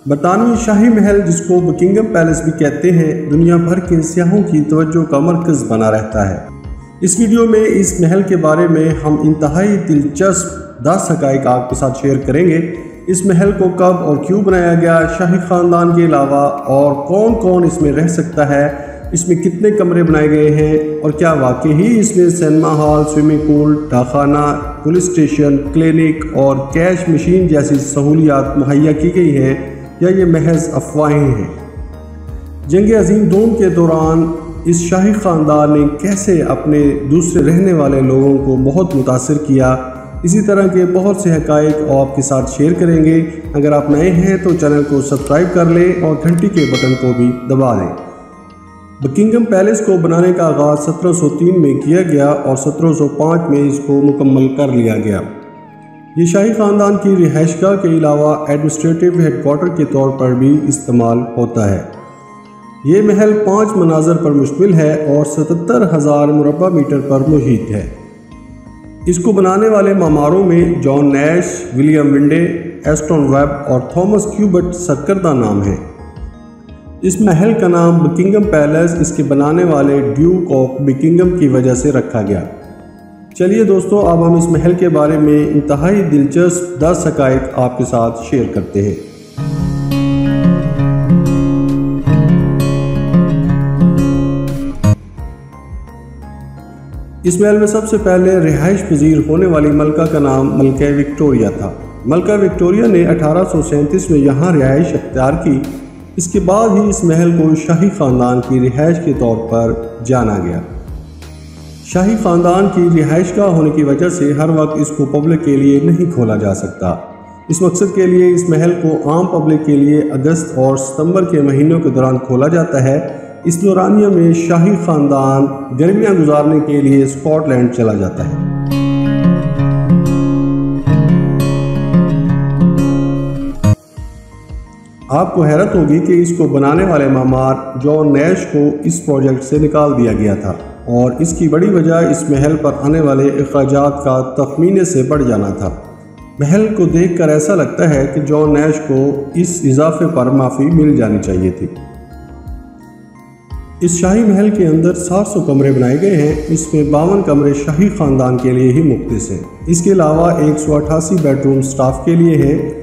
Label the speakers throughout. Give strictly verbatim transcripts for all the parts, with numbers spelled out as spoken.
Speaker 1: बरतानवी शाही महल, जिसको Buckingham palace भी कहते हैं, दुनिया भर के सियाहों की तवज्जो का मरकज़ बना रहता है। इस वीडियो में इस महल के बारे में हम इंतहाई दिलचस्प दस हक़ाइक़ आपके साथ शेयर करेंगे। इस महल को कब और क्यों बनाया गया, शाही ख़ानदान के अलावा और कौन कौन इसमें रह सकता है, इसमें कितने कमरे बनाए गए हैं और क्या वाकई ही इसमें सिनेमा हॉल, स्विमिंग पूल, डाखाना, पुलिस स्टेशन, क्लिनिक और कैश मशीन जैसी सहूलियात मुहैया की गई हैं या ये महज अफवाहें हैं। जंग अज़ीम दोम के दौरान इस शाही ख़ानदान ने कैसे अपने दूसरे रहने वाले लोगों को बहुत मुतासिर किया, इसी तरह के बहुत से हक़ाइक़ आपके साथ शेयर करेंगे। अगर आप नए हैं तो चैनल को सब्सक्राइब कर लें और घंटी के बटन को भी दबा दें। बकिंगम पैलेस को बनाने का आगाज़ सत्रह सौ तीन में किया गया और सत्रह सौ पाँच में इसको मुकम्मल कर लिया गया। ये शाही ख़ानदान की रिहाइशगाह के अलावा एडमिनिस्ट्रेटिव हेडक्वार्टर के तौर पर भी इस्तेमाल होता है। ये महल पाँच मनाज़र पर मुश्तमिल है और सतहत्तर हज़ार मुरबा मीटर पर मुहित है। इसको बनाने वाले मामारों में John Nash, William Winde, Aston Webb और थॉमस क्यूबर्ट सरकर्दा नाम है। इस महल का नाम बकिंगम पैलेस इसके बनाने वाले ड्यूक ऑफ बकिंगम की वजह से रखा गया। चलिए दोस्तों, अब हम इस महल के बारे में इंतहाई दिलचस्प दस हक़ाइक़ आपके साथ शेयर करते हैं। इस महल में सबसे पहले रिहाइश पजीर होने वाली मलका का नाम मलका विक्टोरिया था। मलका विक्टोरिया ने अठारह सौ सैंतीस में यहाँ रिहाइश अख्तियार की। इसके बाद ही इस महल को शाही ख़ानदान की रिहाइश के तौर पर जाना गया। शाही ख़ानदान की रिहाइशगाह होने की वजह से हर वक्त इसको पब्लिक के लिए नहीं खोला जा सकता। इस मकसद के लिए इस महल को आम पब्लिक के लिए अगस्त और सितंबर के महीनों के दौरान खोला जाता है। इस दौरानिया में शाही ख़ानदान गर्मियाँ गुजारने के लिए स्कॉटलैंड चला जाता है। आपको हैरत होगी कि इसको बनाने वाले मामार जॉन नैश को इस प्रोजेक्ट से निकाल दिया गया था और इसकी बड़ी वजह इस महल पर आने वाले अखराजात का तखमीने से बढ़ जाना था। महल को देखकर ऐसा लगता है कि जॉन नैश को इस इजाफे पर माफ़ी मिल जानी चाहिए थी। इस शाही महल के अंदर सात सौ कमरे बनाए गए हैं। इसमें बावन कमरे शाही ख़ानदान के लिए ही मुख्तस हैं। इसके अलावा एक सौ अठासी बेडरूम स्टाफ के लिए हैं।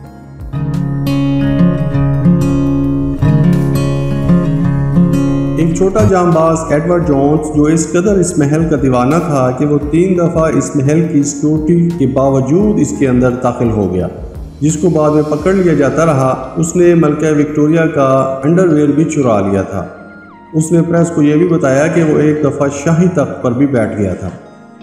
Speaker 1: एक छोटा जांबाज एडवर्ड जोन्स, जो इस कदर इस महल का दीवाना था कि वो तीन दफ़ा इस महल की सिक्योरिटी के बावजूद इसके अंदर दाखिल हो गया, जिसको बाद में पकड़ लिया जाता रहा। उसने मलका विक्टोरिया का अंडरवेयर भी चुरा लिया था। उसने प्रेस को यह भी बताया कि वो एक दफ़ा शाही तख्त पर भी बैठ गया था।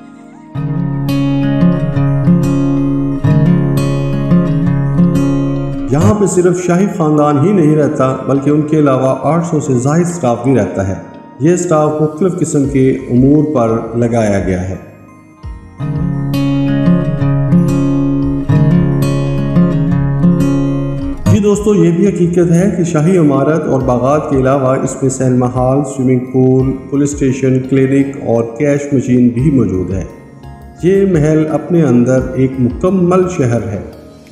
Speaker 1: यहाँ पे सिर्फ शाही ख़ानदान ही नहीं रहता, बल्कि उनके अलावा आठ सौ से ज़ायद स्टाफ भी रहता है। ये स्टाफ मुख्तलिफ़ किस्म के उमूर पर लगाया गया है। जी दोस्तों, ये भी हकीकत है कि शाही इमारत और बागात के अलावा इसमें cinema hall, swimming pool, police station, clinic और कैश मशीन भी मौजूद है। ये महल अपने अंदर एक मुकम्मल शहर है।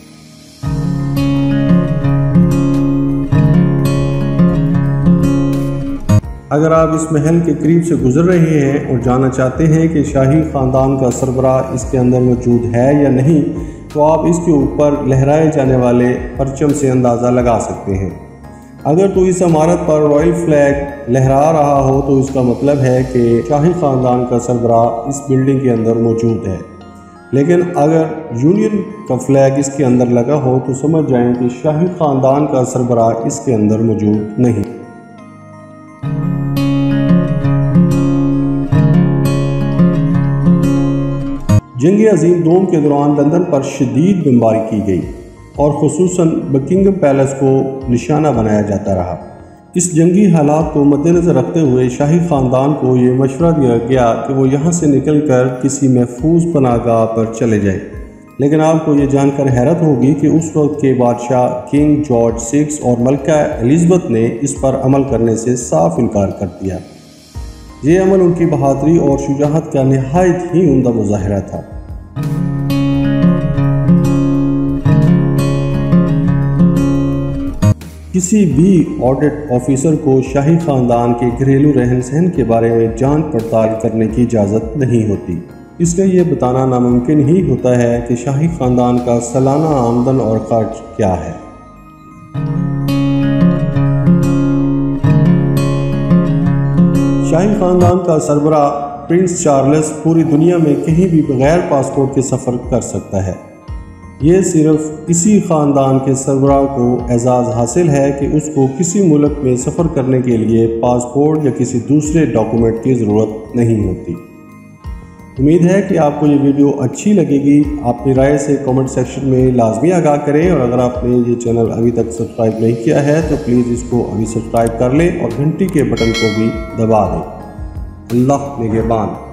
Speaker 1: अगर आप इस महल के करीब से गुजर रहे हैं और जानना चाहते हैं कि शाही ख़ानदान का सरबराह इसके अंदर मौजूद है या नहीं, तो आप इसके ऊपर लहराए जाने वाले परचम से अंदाज़ा लगा सकते हैं। अगर तो इस इमारत पर रॉयल फ्लैग लहरा रहा हो तो इसका मतलब है कि शाही ख़ानदान का सरबराह इस बिल्डिंग के अंदर मौजूद है। लेकिन अगर यूनियन का फ्लैग इसके अंदर लगा हो तो समझ जाएं कि शाही ख़ानदान का सरबराह इसके अंदर मौजूद नहीं। जंग अज़ीम दोम के दौरान लंदन पर शदीद बमबारी की गई और ख़ुसूसन बकिंगम पैलेस को निशाना बनाया जाता रहा। इस जंगी हालात को मद्देनज़र रखते हुए शाही ख़ानदान को ये मशवरा दिया गया कि वो यहाँ से निकलकर किसी महफूज पनाहगाह पर चले जाए। लेकिन आपको ये जानकर हैरत होगी कि उस वक्त के बादशाह किंग जॉर्ज सिक्स और मलका एलिज़ाबेथ ने इस पर अमल करने से साफ इनकार कर दिया। ये अमल उनकी बहादुरी और शुजाअत का निहायत ही उम्दा मुज़ाहिरा था। किसी भी ऑडिट ऑफिसर को शाही ख़ानदान के घरेलू रहन सहन के बारे में जांच पड़ताल करने की इजाज़त नहीं होती। इसलिए ये बताना नामुमकिन ही होता है कि शाही ख़ानदान का सालाना आमदन और खर्च क्या है। शाही ख़ानदान का सरबराह प्रिंस चार्ल्स पूरी दुनिया में कहीं भी बगैर पासपोर्ट के सफ़र कर सकता है। ये सिर्फ इसी ख़ानदान के सरबराह को एजाज़ हासिल है कि उसको किसी मुल्क में सफ़र करने के लिए पासपोर्ट या किसी दूसरे डॉक्यूमेंट की ज़रूरत नहीं होती। उम्मीद है कि आपको ये वीडियो अच्छी लगेगी। अपनी राय से कमेंट सेक्शन में लाजमी आगाह करें, और अगर आपने ये चैनल अभी तक सब्सक्राइब नहीं किया है तो प्लीज़ इसको अभी सब्सक्राइब कर लें और घंटी के बटन को भी दबा दें। अल्लाह निगहबान।